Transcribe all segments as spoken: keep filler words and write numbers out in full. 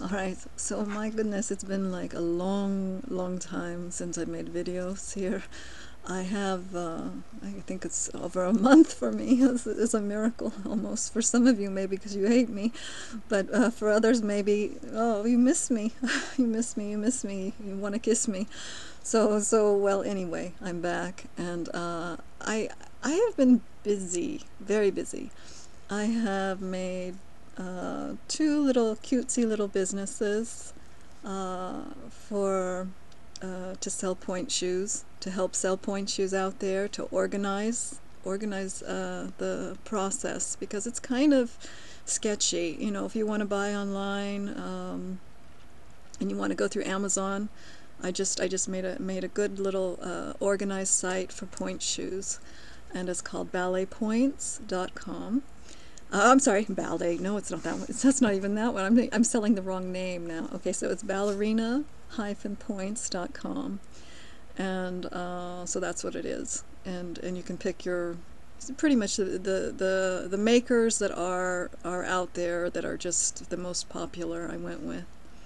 Alright, so my goodness, it's been like a long, long time since I made videos here. I have, uh, I think it's over a month for me. It's, it's a miracle almost. For some of you, maybe because you hate me, but uh, for others, maybe, oh, you miss me. You miss me, you miss me, you want to kiss me. So, so, well, anyway, I'm back, and uh, I, I have been busy, very busy. I have made uh, two little cutesy little businesses uh, for uh, to sell point shoes, to help sell point shoes out there, to organize organize uh, the process, because it's kind of sketchy. You know, if you want to buy online um, and you want to go through Amazon, I just I just made a made a good little uh, organized site for point shoes, and it's called ballet points dot com. Uh, I'm sorry, ballet. No, it's not that one. It's, that's not even that one. I'm I'm selling the wrong name now. Okay, so it's ballerina points dot com, and uh, so that's what it is. And and you can pick your pretty much the, the the the makers that are are out there that are just the most popular. I went with,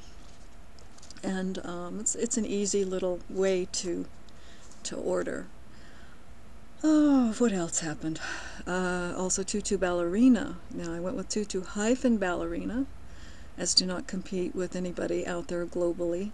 and um, it's it's an easy little way to to order. Oh, what else happened? Uh, also, tutu-ballerina. Now, I went with tutu-ballerina as to not compete with anybody out there globally.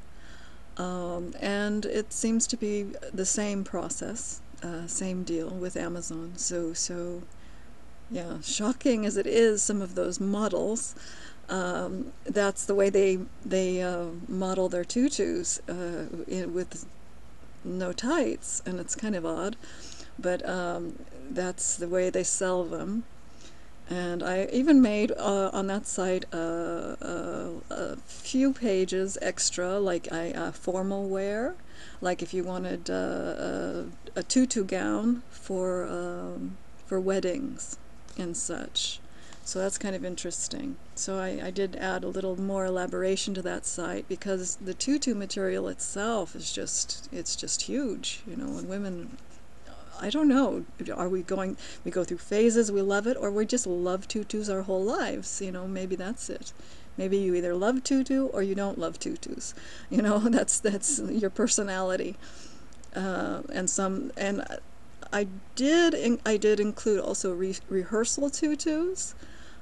Um, and it seems to be the same process, uh, same deal with Amazon. So, so yeah, shocking as it is, some of those models, um, that's the way they they uh, model their tutus uh, in, with no tights, and it's kind of odd. But um, that's the way they sell them. And I even made uh, on that site uh, uh, a few pages extra, like I, uh, formal wear, like if you wanted uh, a, a tutu gown for um, for weddings and such. So that's kind of interesting. So I, I did add a little more elaboration to that site, because the tutu material itself is just it's just huge, you know, and women, I don't know, are we going, we go through phases, we love it, or we just love tutus our whole lives, you know, maybe that's it. Maybe you either love tutu or you don't love tutus, you know, that's that's your personality. Uh, and some, and I did, in, I did include also re rehearsal tutus.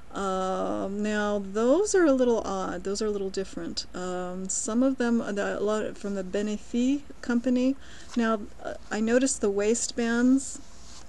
Um, now those are a little odd. Those are a little different. Um, some of them, the, a lot from the Benefi company. Now uh, I noticed the waistbands.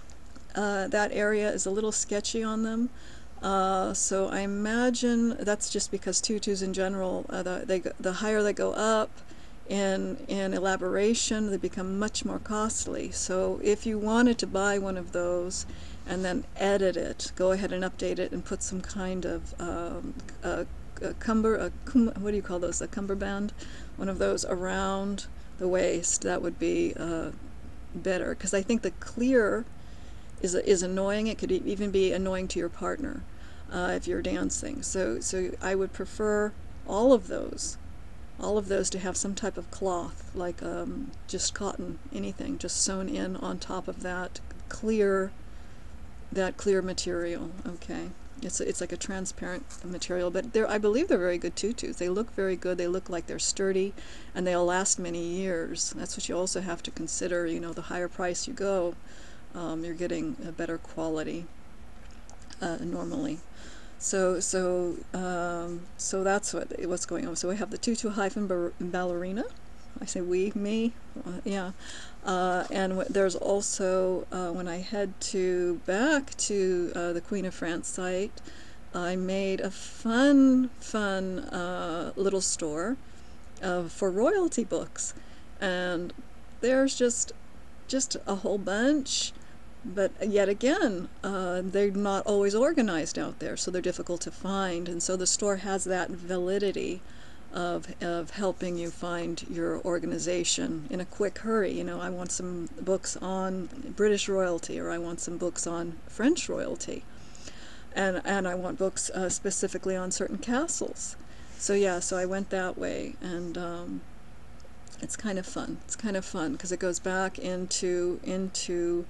Uh, that area is a little sketchy on them. Uh, so I imagine that's just because tutus in general, uh, the, they, the higher they go up in in elaboration, they become much more costly. So if you wanted to buy one of those and then edit it, go ahead and update it and put some kind of um, a, a cumber, a cum, what do you call those, a cummerband, one of those around the waist, that would be uh, better, because I think the clear is is annoying. It could even be annoying to your partner uh, if you're dancing. So so I would prefer all of those all of those to have some type of cloth, like um, just cotton, anything, just sewn in on top of that clear, that clear material. Okay, it's it's like a transparent material, but they're, I believe they're very good tutus. They look very good. They look like they're sturdy, and they'll last many years. That's what you also have to consider. You know, the higher price you go, um, you're getting a better quality uh, normally. So so um, so that's what what's going on. So we have the tutu hyphen ballerina. I say we, me, uh, yeah. Uh, and w there's also uh, when I head to back to uh, the Queen of France site, I made a fun fun uh, little store uh, for royalty books, and there's just just a whole bunch. But yet again, uh, they're not always organized out there, so they're difficult to find. And so the store has that validity of, of helping you find your organization in a quick hurry. You know, I want some books on British royalty, or I want some books on French royalty, and, and I want books uh, specifically on certain castles. So yeah, so I went that way, and um, it's kind of fun. It's kind of fun because it goes back into into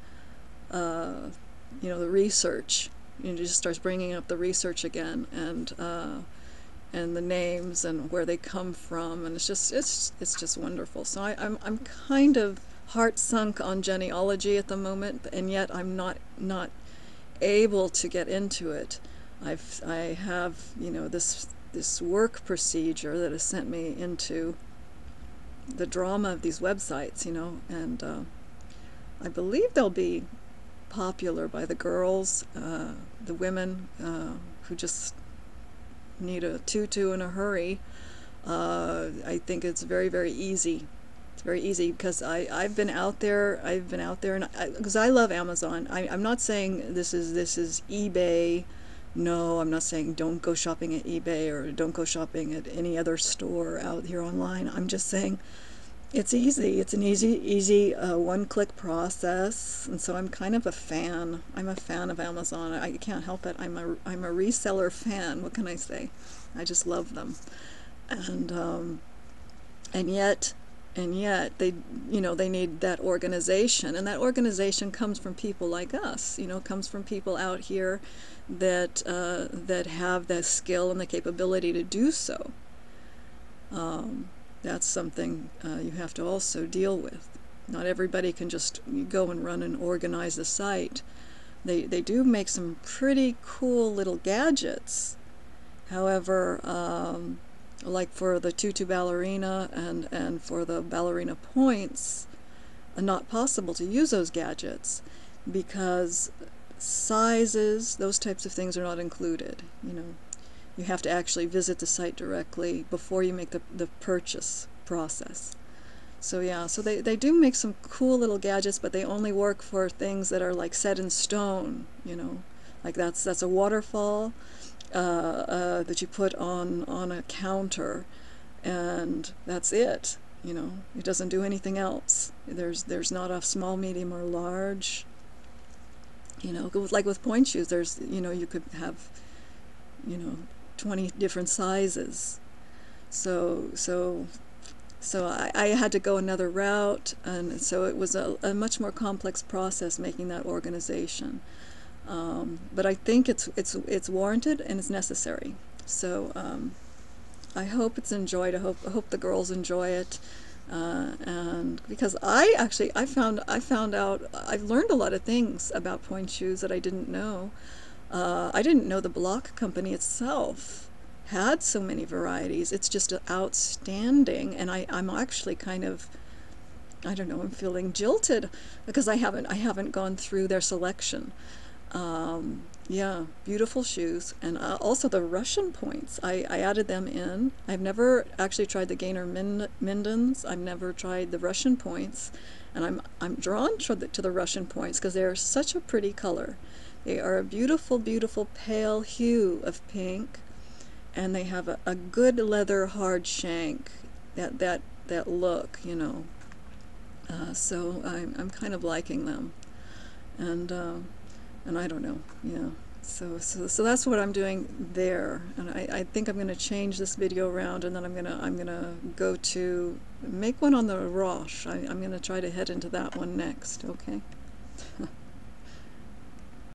Uh, you know, the research. You know, it just starts bringing up the research again, and uh, and the names and where they come from, and it's just it's it's just wonderful. So I, I'm I'm kind of heart sunk on genealogy at the moment, and yet I'm not not able to get into it. I've I have you know this this work procedure that has sent me into the drama of these websites, you know, and uh, I believe they'll be popular by the girls, uh, the women uh, who just need a tutu in a hurry. Uh, I think it's very, very easy. It's very easy because I, I've been out there, I've been out there, and because I, I love Amazon. I, I'm not saying this is, this is eBay. No, I'm not saying don't go shopping at eBay or don't go shopping at any other store out here online. I'm just saying it's easy. It's an easy, easy uh, one-click process, and so I'm kind of a fan. I'm a fan of Amazon. I can't help it. I'm a, I'm a reseller fan. What can I say? I just love them, and um, and yet, and yet they, you know, they need that organization, and that organization comes from people like us. You know, comes from people out here that uh, that have the skill and the capability to do so. Um, That's something uh, you have to also deal with. Not everybody can just go and run and organize the site. They, they do make some pretty cool little gadgets. However, um, like for the tutu-ballerina and, and for the ballerina points, uh, not possible to use those gadgets because sizes, those types of things are not included, you know. You have to actually visit the site directly before you make the, the purchase process. So yeah, so they, they do make some cool little gadgets, but they only work for things that are like set in stone, you know. Like that's that's a waterfall uh, uh, that you put on, on a counter, and that's it, you know. It doesn't do anything else. There's, there's not a small, medium, or large. You know, like with point shoes, there's, you know, you could have, you know, twenty different sizes. So so so I, I had to go another route, and so it was a, a much more complex process making that organization. Um, but I think it's it's it's warranted and it's necessary. So um, I hope it's enjoyed. I hope I hope the girls enjoy it. Uh, and because I actually I found I found out I've learned a lot of things about point shoes that I didn't know. Uh, I didn't know the Block company itself had so many varieties. It's just outstanding, and I, I'm actually kind of, I don't know, I'm feeling jilted because I haven't I haven't gone through their selection. Um, yeah, beautiful shoes, and uh, also the Russian points. I, I added them in. I've never actually tried the Gainer Min Mindens. I've never tried the Russian points, and I'm I'm drawn to the, to the Russian points because they're such a pretty color. They are a beautiful, beautiful pale hue of pink, and they have a, a good leather hard shank, that that that look, you know. Uh, so I'm I'm kind of liking them, and uh, and I don't know, yeah. So so so that's what I'm doing there, and I I think I'm going to change this video around, and then I'm gonna I'm gonna go to make one on the Roche. I, I'm going to try to head into that one next. Okay.